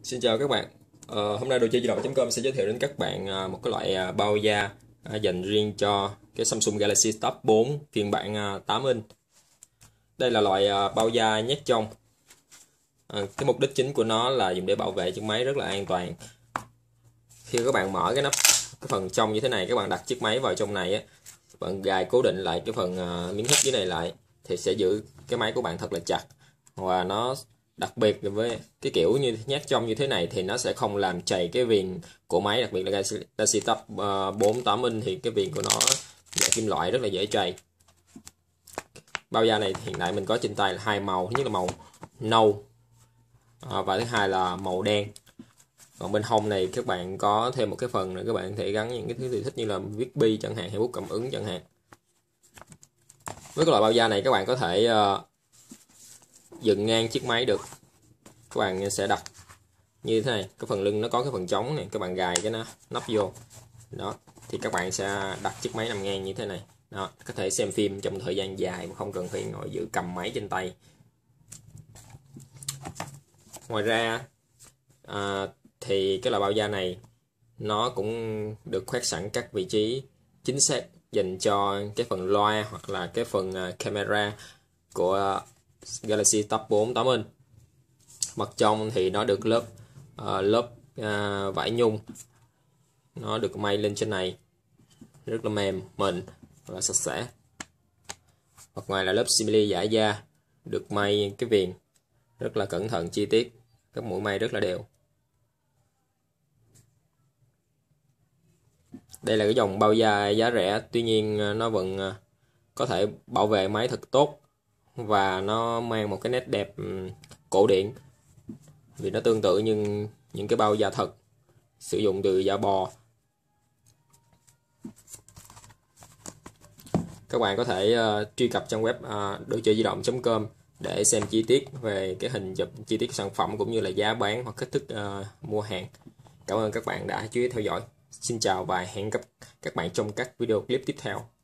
Xin chào các bạn. Hôm nay đồ chơi di động.com sẽ giới thiệu đến các bạn một cái loại bao da dành riêng cho cái Samsung Galaxy Tab 4 phiên bản 8 inch. Đây là loại bao da nhét trong. Cái mục đích chính của nó là dùng để bảo vệ chiếc máy rất là an toàn. Khi các bạn mở cái phần trong như thế này, các bạn đặt chiếc máy vào trong này á, bạn gài cố định lại cái phần miếng hít dưới này lại thì sẽ giữ cái máy của bạn thật là chặt. Và nó đặc biệt với cái kiểu như nhét trong như thế này thì nó sẽ không làm chày cái viền của máy, đặc biệt là Galaxy Tab 4 8 inch thì cái viền của nó là kim loại rất là dễ chày. Bao da này hiện tại mình có trên tay là hai màu, thứ nhất là màu nâu và thứ hai là màu đen. Còn bên hông này các bạn có thêm một cái phần nữa, các bạn có thể gắn những cái thứ gì thích như là viết bi chẳng hạn hay bút cảm ứng chẳng hạn. Với cái loại bao da này các bạn có thể dựng ngang chiếc máy được. Các bạn sẽ đặt như thế này, cái phần lưng nó có cái phần trống này, các bạn gài cái nắp vô đó thì các bạn sẽ đặt chiếc máy nằm ngang như thế này đó, có thể xem phim trong thời gian dài mà không cần phải ngồi giữ cầm máy trên tay. Ngoài ra thì cái loại bao da này nó cũng được khoét sẵn các vị trí chính xác dành cho cái phần loa hoặc là cái phần camera của Galaxy Tab 4 8 inch. Mặt trong thì nó được lớp vải nhung, nó được may lên trên này rất là mềm mịn và sạch sẽ. Mặt ngoài là lớp simili giả da, được may cái viền rất là cẩn thận chi tiết, các mũi may rất là đều. Đây là cái dòng bao da giá rẻ, tuy nhiên nó vẫn có thể bảo vệ máy thật tốt và nó mang một cái nét đẹp cổ điển, vì nó tương tự như những cái bao da thật sử dụng từ da bò. Các bạn có thể truy cập trang web đồ chơi di động.com để xem chi tiết về cái hình chụp chi tiết sản phẩm cũng như là giá bán hoặc cách thức mua hàng. Cảm ơn các bạn đã chú ý theo dõi. Xin chào và hẹn gặp các bạn trong các video clip tiếp theo.